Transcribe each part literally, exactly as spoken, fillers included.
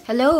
Hello!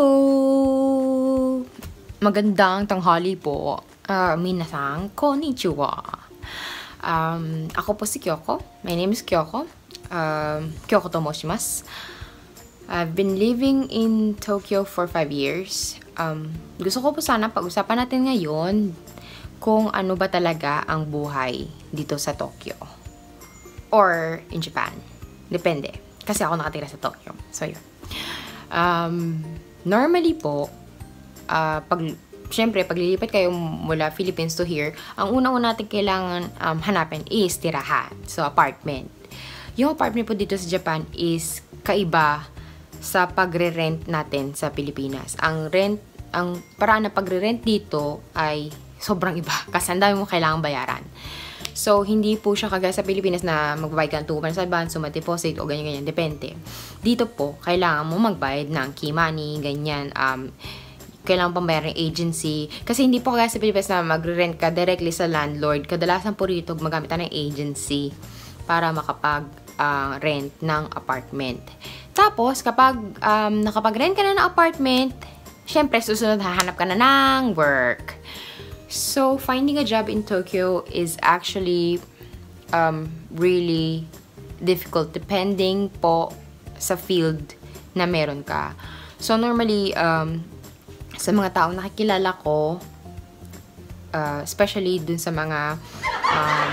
Magandang tanghali po. Uh, minasang konnichiwa. Um, ako po si Kyoko. My name is Kyoko. Um, Kyoko to moshimasu. I've been living in Tokyo for five years. Um, gusto ko po sana pag-usapan natin ngayon kung ano ba talaga ang buhay dito sa Tokyo. Or in Japan. Depende. Kasi ako nakatira sa Tokyo. So, yun. Um, normally po, uh, pag, syempre, pag lilipat kayo mula Philippines to here, ang una-una natin kailangan um, hanapin is tirahan. So, apartment. Yung apartment po dito sa Japan is kaiba sa pagre-rent natin sa Pilipinas. Ang rent, ang paraan na pagre-rent dito ay sobrang iba kasi ang dami mo kailangang bayaran. So, hindi po siya kagaya sa Pilipinas na magbabayad ka ng two months advance, so deposit o ganyan-ganyan. Depende. Dito po, kailangan mo magbayad ng key money, ganyan. Um, kailangan pang bayar ng agency. Kasi hindi po kagaya sa Pilipinas na magre-rent ka directly sa landlord. Kadalasan po rito, magamit ka ng agency para makapag-rent uh, ng apartment. Tapos, kapag um, nakapag-rent ka na ng apartment, syempre, susunod hahanap ka na ng work. So, finding a job in Tokyo is actually um, really difficult depending po sa field na meron ka. So, normally, um, sa mga taong nakikilala ko, uh, especially dun sa mga, um,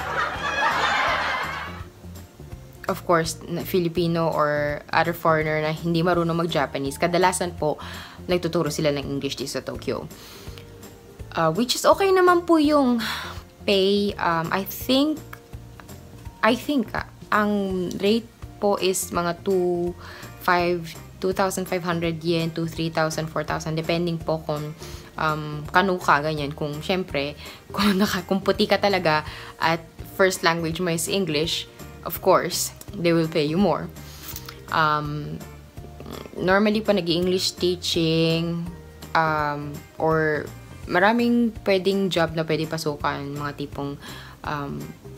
of course, Filipino or other foreigner na hindi marunong mag-Japanese, kadalasan po, nagtuturo sila ng English dito sa Tokyo. Uh, which is okay naman po yung pay. Um, I think, I think, uh, ang rate po is mga two thousand five hundred yen to three thousand, four thousand, depending po kung um, kanu ka, ganyan. Kung, syempre, kung, naka, kung puti ka talaga at first language mo is English, of course, they will pay you more. Um, normally po, nag-English teaching, um, or maraming pwedeng job na pwede pasukan, mga tipong um,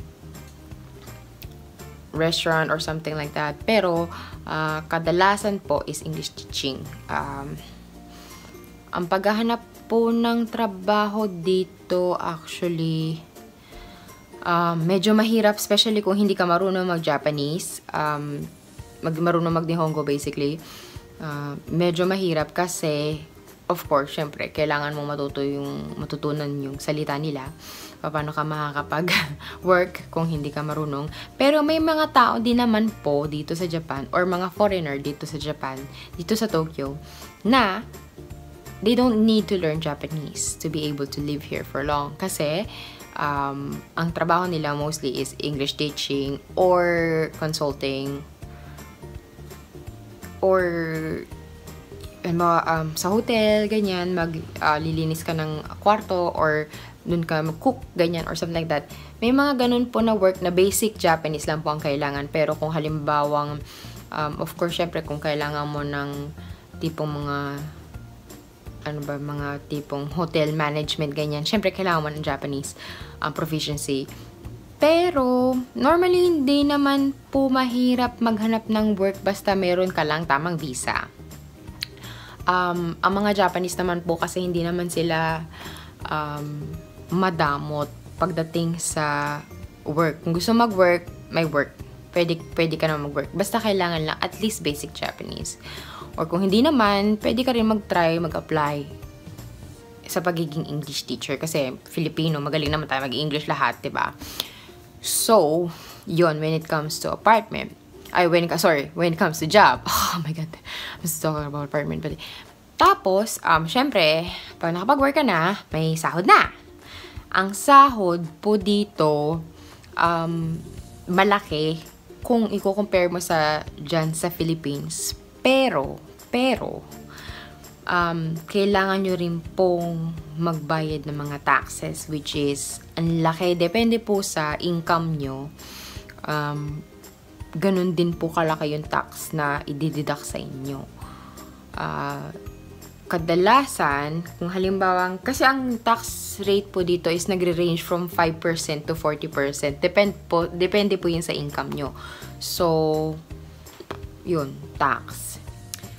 restaurant or something like that. Pero, uh, kadalasan po is English teaching. Um, ang paghahanap po ng trabaho dito, actually, um, medyo mahirap, especially kung hindi ka marunong mag-Japanese. Um, mag marunong mag-Nihongo, basically. Uh, medyo mahirap kasi of course, syempre, kailangan mong matuto yung, matutunan yung salita nila. Paano ka makakapag-work kung hindi ka marunong. Pero may mga tao din naman po dito sa Japan, or mga foreigner dito sa Japan, dito sa Tokyo, na they don't need to learn Japanese to be able to live here for long. Kasi, um, ang trabaho nila mostly is English teaching, or consulting, or Um, sa hotel, ganyan, maglilinis uh, ka ng kwarto or dun ka mag-cook, ganyan, or something like that. May mga ganun po na work na basic Japanese lang po ang kailangan. Pero kung halimbawang, um, of course, syempre, kung kailangan mo ng tipong mga, ano ba, mga tipong hotel management, ganyan, syempre, kailangan mo ng Japanese um, proficiency. Pero, normally, hindi naman po mahirap maghanap ng work basta meron ka lang tamang visa. Um, ang mga Japanese naman po kasi hindi naman sila um, madamot pagdating sa work. Kung gusto mag-work, may work. Pwede, pwede ka na mag-work. Basta kailangan lang at least basic Japanese. Or kung hindi naman, pwede ka rin mag-try, mag-apply sa pagiging English teacher. Kasi Filipino, magaling naman tayo mag-English lahat, diba? So, yon when it comes to apartment. Ay, when, sorry, when it comes to job. Oh my God. I'm still talking about apartment. But, tapos, um, syempre, pag nakapag-work ka na, may sahod na. Ang sahod po dito, um, malaki kung i-compare mo sa dyan sa Philippines. Pero, pero, um, kailangan nyo rin pong magbayad ng mga taxes, which is, ang laki. Depende po sa income nyo. Um, ganun din po kalaki yung tax na i-deduct sa inyo. Uh, kadalasan, kung halimbawang, kasi ang tax rate po dito is nagre-range from five percent to forty percent. Depend po, depende po yun sa income nyo. So, yun, tax.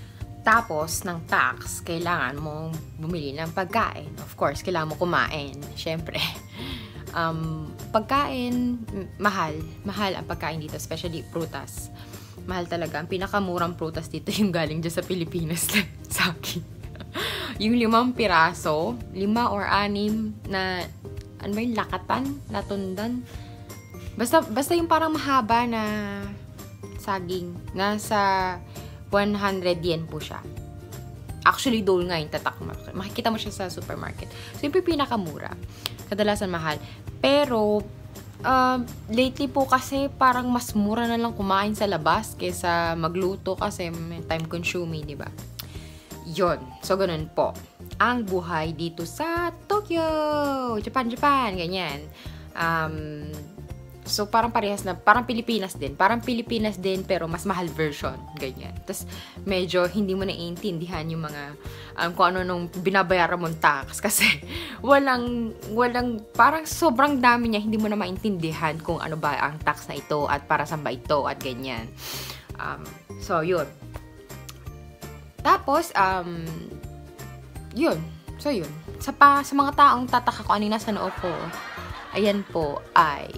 Tapos, ng tax, kailangan mong bumili ng pagkain. Of course, kailangan mo kumain. Siyempre. Um, pagkain, mahal. Mahal ang pagkain dito, especially prutas. Mahal talaga. Ang pinakamurang prutas dito yung galing dyan sa Pilipinas sa akin. Yung limang piraso, lima or anim na, ano ba yung lakatan? Latundan? Basta, basta yung parang mahaba na saging. Nasa one hundred yen po siya. Actually, dole nga yung tatak. Makikita mo siya sa supermarket. So, yung pinakamura. Kadalasan mahal. Pero, uh, lately po kasi parang mas mura na lang kumain sa labas kaysa magluto kasi may time consuming, di ba? Yun. So, ganun po. Ang buhay dito sa Tokyo! Japan, Japan! Ganyan. Um... So, parang parehas na, parang Pilipinas din. Parang Pilipinas din, pero mas mahal version. Ganyan. Tapos, medyo hindi mo naiintindihan yung mga, um, kung ano nung binabayaran mong tax. Kasi, walang, walang, parang sobrang dami niya, hindi mo na maintindihan kung ano ba ang tax na ito at para saan ba ito at ganyan. Um, so, yun. Tapos, um, yun. So, yun. Sa, pa, sa mga taong tataka ko, ano yung nasa noo ko, ayan po, ay...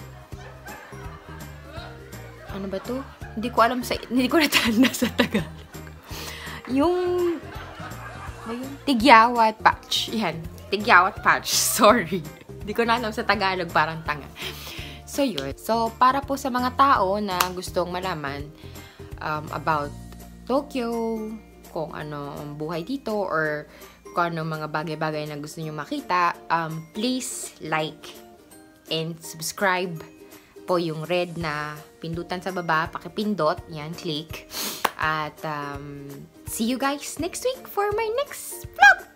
Ano ba to? Hindi ko alam sa... Hindi ko natanda sa Tagalog. Yung... Ayun, tigyawat patch. Yan. Tigyawat patch. Sorry. Hindi ko na alam sa Tagalog. Parang tanga. So, yun. So, para po sa mga tao na gustong malaman um, about Tokyo, kung ano ang buhay dito, or kung ano mga bagay-bagay na gusto nyo makita, um, please like and subscribe po yung red na pindutan sa baba, pakipindot, yan, click. At um, see you guys next week for my next vlog!